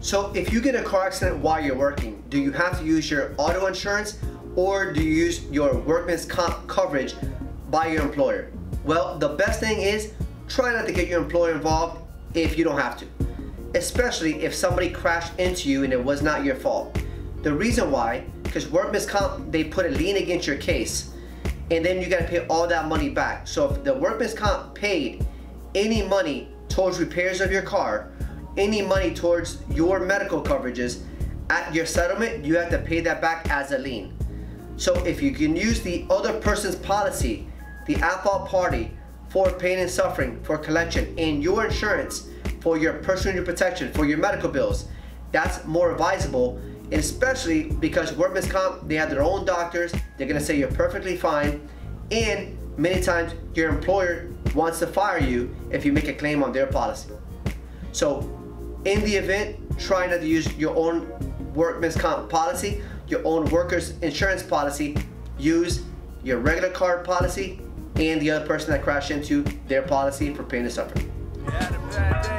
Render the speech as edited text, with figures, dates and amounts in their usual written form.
So if you get a car accident while you're working, do you have to use your auto insurance or do you use your workman's comp coverage by your employer? Well, the best thing is try not to get your employer involved if you don't have to, especially if somebody crashed into you and it was not your fault. The reason why, because workman's comp, they put a lien against your case and then you got to pay all that money back. So if the workman's comp paid any money towards repairs of your car, any money towards your medical coverages at your settlement, you have to pay that back as a lien. So if you can use the other person's policy, the at-fault party, for pain and suffering, for collection, and your insurance for your personal injury protection, for your medical bills, that's more advisable, and especially because workman's comp, they have their own doctors, they're gonna say you're perfectly fine, and many times your employer wants to fire you if you make a claim on their policy. So in the event, try not to use your own workman's comp policy, your own workers insurance policy. Use your regular car policy and the other person that crashed into their policy for pain and suffering.